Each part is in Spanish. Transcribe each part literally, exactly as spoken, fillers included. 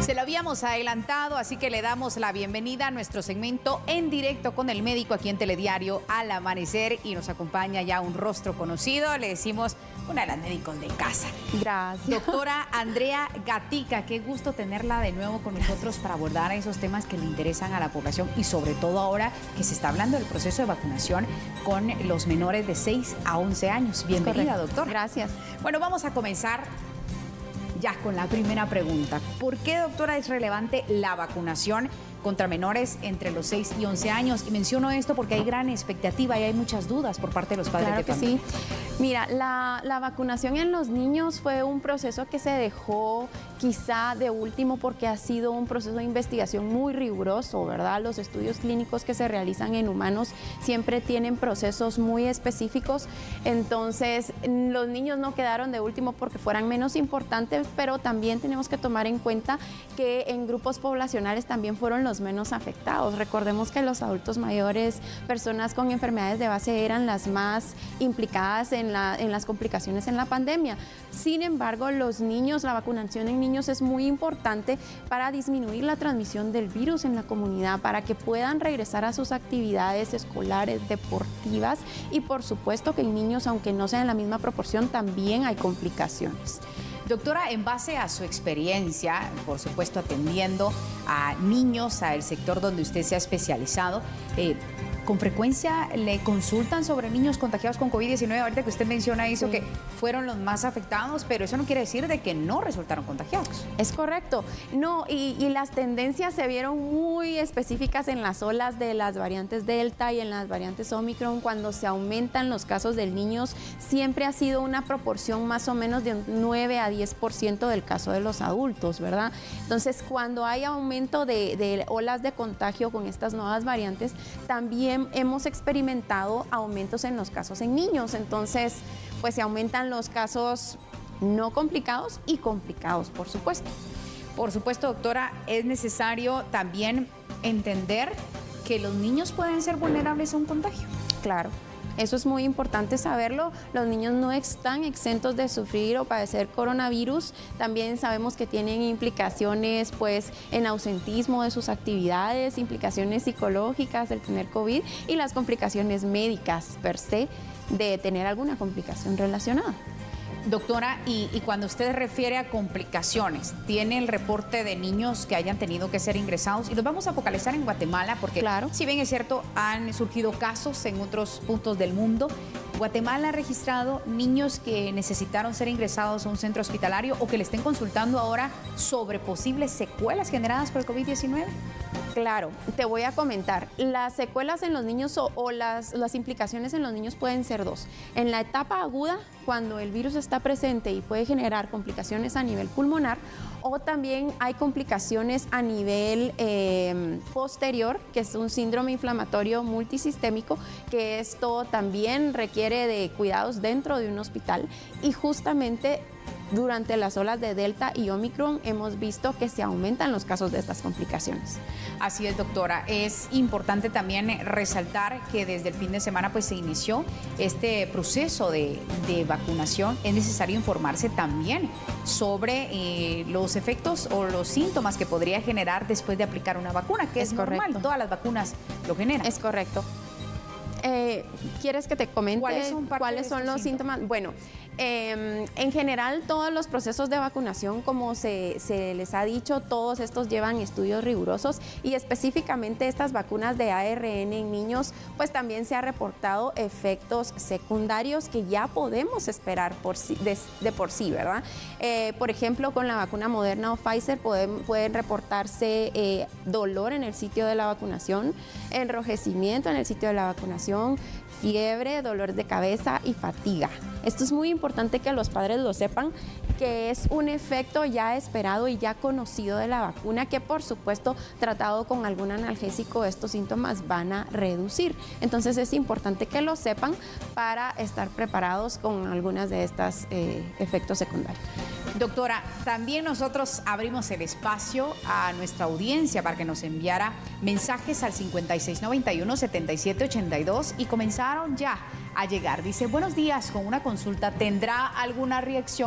Se lo habíamos adelantado, así que le damos la bienvenida a nuestro segmento En Directo con el Médico aquí en Telediario Al Amanecer, y nos acompaña ya un rostro conocido, le decimos una de las médicos de casa. Gracias. Doctora Andrea Gatica, qué gusto tenerla de nuevo con nosotros para abordar esos temas que le interesan a la población y sobre todo ahora que se está hablando del proceso de vacunación con los menores de seis a once años. Bienvenida, doctora. Gracias. Bueno, vamos a comenzar ya con la primera pregunta. ¿Por qué, doctora, es relevante la vacunación contra menores entre los seis y once años? Y menciono esto porque hay gran expectativa y hay muchas dudas por parte de los padres Claro de que familia. sí. Mira, la, la vacunación en los niños fue un proceso que se dejó quizá de último porque ha sido un proceso de investigación muy riguroso, ¿verdad? Los estudios clínicos que se realizan en humanos siempre tienen procesos muy específicos, entonces los niños no quedaron de último porque fueran menos importantes, pero también tenemos que tomar en cuenta que en grupos poblacionales también fueron los menos afectados. Recordemos que los adultos mayores, personas con enfermedades de base, eran las más implicadas en, la, en las complicaciones en la pandemia. Sin embargo, los niños, la vacunación en niños es muy importante para disminuir la transmisión del virus en la comunidad, para que puedan regresar a sus actividades escolares, deportivas, y por supuesto que en niños, aunque no sea en la misma proporción, también hay complicaciones. Doctora, en base a su experiencia, por supuesto atendiendo a niños, al sector donde usted se ha especializado, eh, ¿con frecuencia le consultan sobre niños contagiados con COVID diecinueve? Ahorita que usted menciona eso, sí, que fueron los más afectados, pero eso no quiere decir de que no resultaron contagiados. Es correcto. No, y, y las tendencias se vieron muy específicas en las olas de las variantes Delta y en las variantes Omicron. Cuando se aumentan los casos de niños, siempre ha sido una proporción más o menos de nueve a diez por ciento del caso de los adultos, ¿verdad? Entonces, cuando hay aumento de, de olas de contagio con estas nuevas variantes, también hemos experimentado aumentos en los casos en niños. Entonces, pues se aumentan los casos no complicados y complicados, por supuesto. Por supuesto, doctora, es necesario también entender que los niños pueden ser vulnerables a un contagio. Claro. Eso es muy importante saberlo. Los niños no están exentos de sufrir o padecer coronavirus. También sabemos que tienen implicaciones pues, en ausentismo de sus actividades, implicaciones psicológicas del tener COVID y las complicaciones médicas per se de tener alguna complicación relacionada. Doctora, y, y cuando usted refiere a complicaciones, ¿tiene el reporte de niños que hayan tenido que ser ingresados? Y los vamos a focalizar en Guatemala porque, claro, si bien es cierto, han surgido casos en otros puntos del mundo. ¿Guatemala ha registrado niños que necesitaron ser ingresados a un centro hospitalario o que le estén consultando ahora sobre posibles secuelas generadas por el COVID diecinueve? Claro, te voy a comentar. Las secuelas en los niños o, o las, las implicaciones en los niños pueden ser dos. En la etapa aguda, cuando el virus está presente y puede generar complicaciones a nivel pulmonar, o también hay complicaciones a nivel eh, posterior, que es un síndrome inflamatorio multisistémico, que esto también requiere de cuidados dentro de un hospital, y justamente durante las olas de Delta y Omicron hemos visto que se aumentan los casos de estas complicaciones. Así es, doctora. Es importante también resaltar que desde el fin de semana pues, se inició este proceso de, de vacunación. Es necesario informarse también sobre eh, los efectos o los síntomas que podría generar después de aplicar una vacuna, que es, es normal. Correcto. Todas las vacunas lo generan. Es correcto. Eh, ¿Quieres que te comente cuáles son, cuáles son los síntomas? síntomas? Bueno, eh, en general todos los procesos de vacunación, como se, se les ha dicho, todos estos llevan estudios rigurosos, y específicamente estas vacunas de A R N en niños, pues también se ha reportado efectos secundarios que ya podemos esperar por sí, de, de por sí, ¿verdad? Eh, por ejemplo, con la vacuna Moderna o Pfizer pueden, pueden reportarse eh, dolor en el sitio de la vacunación, enrojecimiento en el sitio de la vacunación, fiebre, dolor de cabeza y fatiga. Esto es muy importante que los padres lo sepan, que es un efecto ya esperado y ya conocido de la vacuna, que por supuesto tratado con algún analgésico estos síntomas van a reducir. Entonces es importante que lo sepan para estar preparados con algunas de estos eh, efectos secundarios. Doctora, también nosotros abrimos el espacio a nuestra audiencia para que nos enviara mensajes al cincuenta y seis noventa y uno, setenta y siete ochenta y dos, y comenzaron ya a llegar. Dice, buenos días, con una consulta, ¿tendrá alguna reacción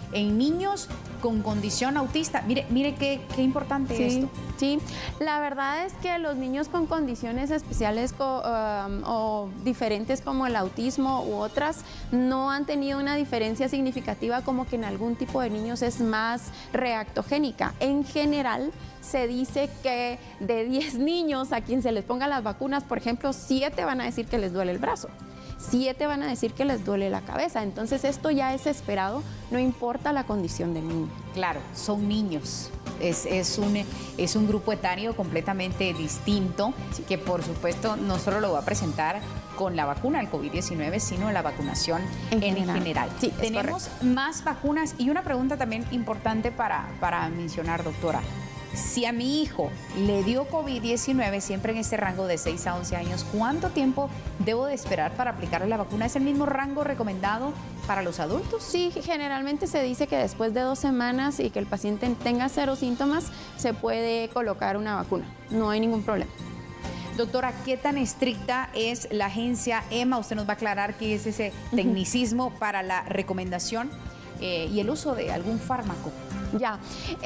en niños con condición autista. Mire, mire qué, qué importante sí, esto. Sí, la verdad es que los niños con condiciones especiales co, um, o diferentes como el autismo u otras no han tenido una diferencia significativa, como que en algún tipo de niños es más reactogénica. En general, se dice que de diez niños a quien se les pongan las vacunas, por ejemplo, siete van a decir que les duele el brazo. Siete van a decir que les duele la cabeza. Entonces esto ya es esperado, no importa la condición del niño. Claro, son niños. Es, es, un, es un grupo etario completamente distinto, sí, que por supuesto no solo lo va a presentar con la vacuna del COVID diecinueve, sino la vacunación en, en general. general. Sí, tenemos más vacunas y una pregunta también importante para, para mencionar, doctora. Si a mi hijo le dio COVID diecinueve, siempre en este rango de seis a once años, ¿cuánto tiempo debo de esperar para aplicarle la vacuna? ¿Es el mismo rango recomendado para los adultos? Sí, generalmente se dice que después de dos semanas y que el paciente tenga cero síntomas, se puede colocar una vacuna. No hay ningún problema. Doctora, ¿qué tan estricta es la agencia EMA? Usted nos va a aclarar qué es ese tecnicismo para la recomendación eh, y el uso de algún fármaco. Ya,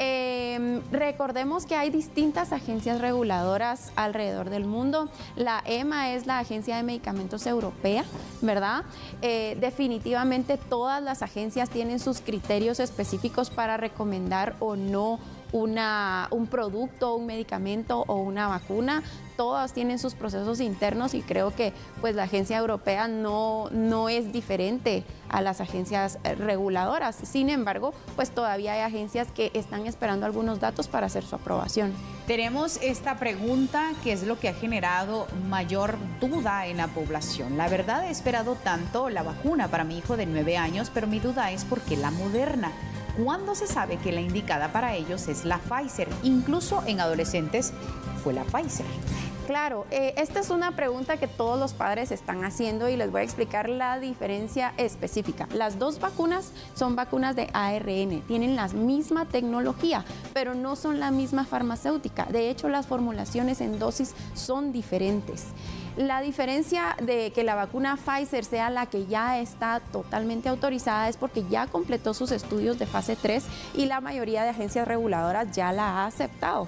eh, recordemos que hay distintas agencias reguladoras alrededor del mundo. La EMA es la Agencia de Medicamentos Europea, ¿verdad? Eh, definitivamente todas las agencias tienen sus criterios específicos para recomendar o no Una, un producto, un medicamento o una vacuna. Todas tienen sus procesos internos y creo que pues la agencia europea no, no es diferente a las agencias reguladoras. Sin embargo, pues todavía hay agencias que están esperando algunos datos para hacer su aprobación. Tenemos esta pregunta que es lo que ha generado mayor duda en la población. La verdad, he esperado tanto la vacuna para mi hijo de nueve años, pero mi duda es por qué la Moderna. ¿Cuándo se sabe que la indicada para ellos es la Pfizer? Incluso en adolescentes fue la Pfizer. Claro, eh, esta es una pregunta que todos los padres están haciendo y les voy a explicar la diferencia específica. Las dos vacunas son vacunas de A R N, tienen la misma tecnología, pero no son la misma farmacéutica. De hecho, las formulaciones en dosis son diferentes. La diferencia de que la vacuna Pfizer sea la que ya está totalmente autorizada es porque ya completó sus estudios de fase tres y la mayoría de agencias reguladoras ya la ha aceptado.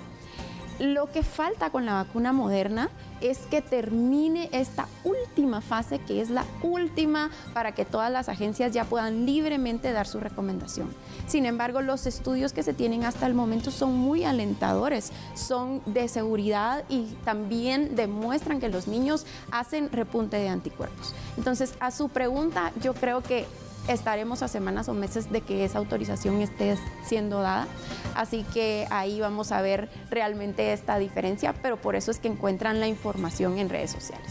Lo que falta con la vacuna Moderna es que termine esta última fase, que es la última para que todas las agencias ya puedan libremente dar su recomendación. Sin embargo, los estudios que se tienen hasta el momento son muy alentadores, son de seguridad y también demuestran que los niños hacen repunte de anticuerpos. Entonces, a su pregunta, yo creo que estaremos a semanas o meses de que esa autorización esté siendo dada, así que ahí vamos a ver realmente esta diferencia, pero por eso es que encuentran la información en redes sociales.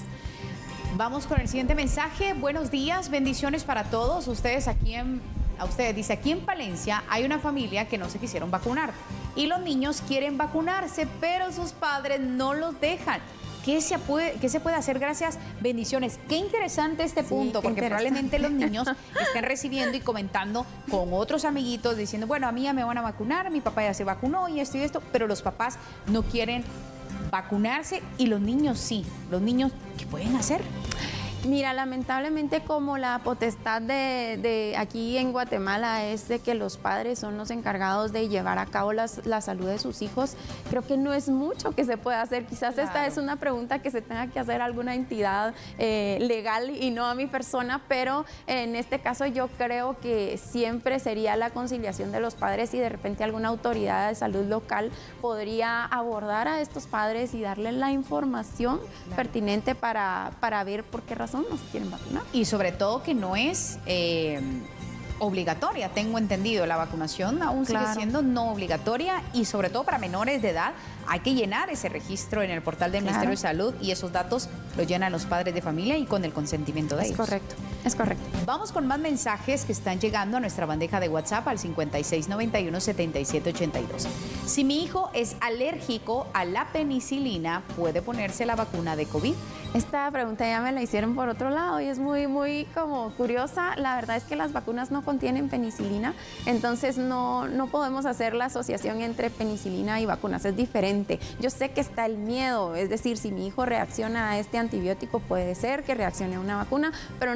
Vamos con el siguiente mensaje. Buenos días, bendiciones para todos. Ustedes aquí en, a ustedes dice, aquí en Palencia hay una familia que no se quisieron vacunar y los niños quieren vacunarse, pero sus padres no los dejan. ¿Qué se, puede, ¿Qué se puede hacer? Gracias, bendiciones. Qué interesante este punto, sí, porque probablemente los niños estén recibiendo y comentando con otros amiguitos diciendo, bueno, a mí ya me van a vacunar, mi papá ya se vacunó y esto y esto, pero los papás no quieren vacunarse y los niños sí. Los niños, ¿qué pueden hacer? Mira, lamentablemente como la potestad de, de aquí en Guatemala es de que los padres son los encargados de llevar a cabo las, la salud de sus hijos, creo que no es mucho que se pueda hacer. Quizás claro. Esta es una pregunta que se tenga que hacer a alguna entidad eh, legal y no a mi persona, pero en este caso yo creo que siempre sería la conciliación de los padres y de repente alguna autoridad de salud local podría abordar a estos padres y darles la información claro. pertinente para, para ver por qué razón no se quieren vacunar. Y sobre todo que no es eh, obligatoria, tengo entendido, la vacunación aún claro. sigue siendo no obligatoria y sobre todo para menores de edad hay que llenar ese registro en el portal del claro. Ministerio de Salud y esos datos los llenan los padres de familia y con el consentimiento de es ellos. Es correcto, es correcto. Vamos con más mensajes que están llegando a nuestra bandeja de WhatsApp al cincuenta y seis noventa y uno setenta y siete ochenta y dos. Si mi hijo es alérgico a la penicilina, ¿puede ponerse la vacuna de COVID? Esta pregunta ya me la hicieron por otro lado y es muy, muy como curiosa. La verdad es que las vacunas no contienen penicilina, entonces no, no podemos hacer la asociación entre penicilina y vacunas, es diferente. Yo sé que está el miedo, es decir, si mi hijo reacciona a este antibiótico, puede ser que reaccione a una vacuna, pero no.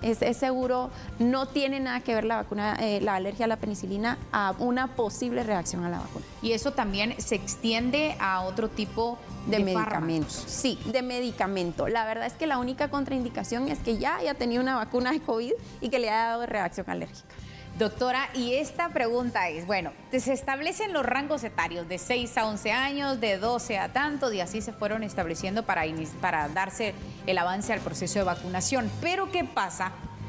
Es, es seguro, no tiene nada que ver la vacuna, eh, la alergia a la penicilina a una posible reacción a la vacuna. Y eso también se extiende a otro tipo de, de medicamentos. Sí, de medicamento. La verdad es que la única contraindicación es que ya haya tenido una vacuna de COVID y que le haya dado reacción alérgica. Doctora, y esta pregunta es, bueno, se establecen los rangos etarios de seis a once años, de doce a tanto, y así se fueron estableciendo para, para darse el avance al proceso de vacunación. Pero ¿qué pasa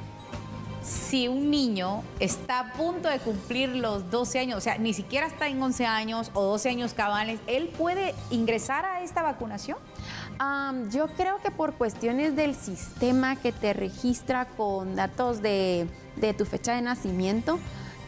si un niño está a punto de cumplir los doce años, o sea, ni siquiera está en once años o doce años cabales, él puede ingresar a esta vacunación? Um, yo creo que por cuestiones del sistema que te registra con datos de, de tu fecha de nacimiento,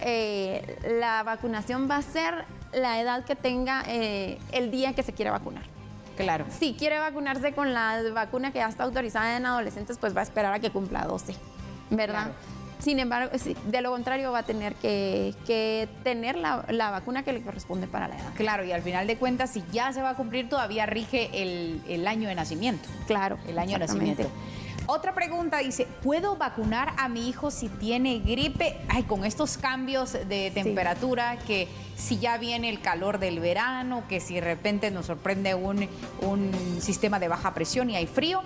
eh, la vacunación va a ser la edad que tenga eh, el día que se quiere vacunar. Claro. Si quiere vacunarse con la vacuna que ya está autorizada en adolescentes, pues va a esperar a que cumpla doce, ¿verdad? Claro. Sin embargo, de lo contrario va a tener que, que tener la, la vacuna que le corresponde para la edad. Claro, y al final de cuentas, si ya se va a cumplir, todavía rige el, el año de nacimiento. Claro, el año de nacimiento. Otra pregunta dice, ¿puedo vacunar a mi hijo si tiene gripe? Ay, con estos cambios de temperatura, sí, que si ya viene el calor del verano, que si de repente nos sorprende un, un sistema de baja presión y hay frío.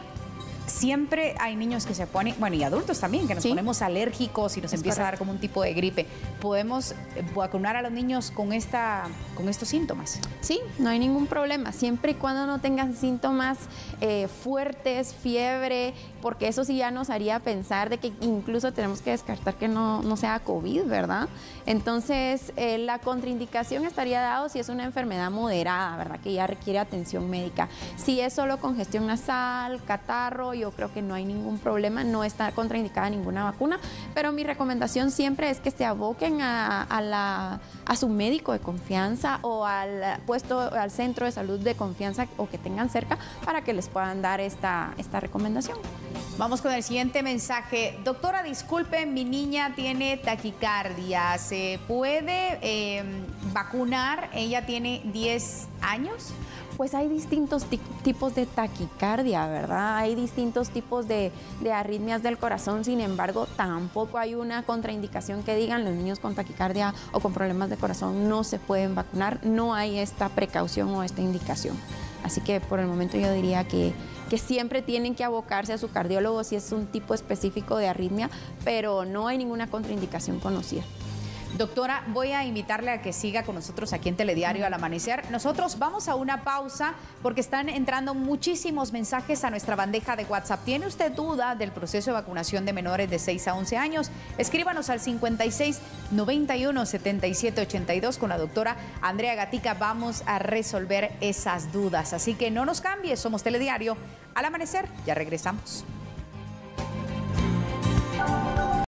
Siempre hay niños que se ponen, bueno, y adultos también, que nos, ¿sí?, ponemos alérgicos y nos es empieza correcto. a dar como un tipo de gripe. ¿Podemos vacunar a los niños con, esta, con estos síntomas? Sí, no hay ningún problema, siempre y cuando no tengan síntomas eh, fuertes, fiebre, porque eso sí ya nos haría pensar de que incluso tenemos que descartar que no, no sea COVID, ¿verdad? Entonces, eh, la contraindicación estaría dado si es una enfermedad moderada, ¿verdad? Que ya requiere atención médica. Si es solo congestión nasal, catarro, yo creo que no hay ningún problema, no está contraindicada ninguna vacuna, pero mi recomendación siempre es que se aboquen a, a, la, a su médico de confianza o al puesto, al centro de salud de confianza o que tengan cerca para que les puedan dar esta, esta recomendación. Vamos con el siguiente mensaje. Doctora, disculpe, mi niña tiene taquicardia, ¿se puede eh, vacunar? Ella tiene diez años. Pues hay distintos tipos de taquicardia, ¿verdad? Hay distintos tipos de, de arritmias del corazón, sin embargo, tampoco hay una contraindicación que digan los niños con taquicardia o con problemas de corazón no se pueden vacunar, no hay esta precaución o esta indicación. Así que por el momento yo diría que, que siempre tienen que abocarse a su cardiólogo si es un tipo específico de arritmia, pero no hay ninguna contraindicación conocida. Doctora, voy a invitarle a que siga con nosotros aquí en Telediario al Amanecer. Nosotros vamos a una pausa porque están entrando muchísimos mensajes a nuestra bandeja de WhatsApp. ¿Tiene usted duda del proceso de vacunación de menores de seis a once años? Escríbanos al cincuenta y seis, noventa y uno, setenta y siete, ochenta y dos con la doctora Andrea Gatica. Vamos a resolver esas dudas. Así que no nos cambie, somos Telediario al Amanecer. Ya regresamos.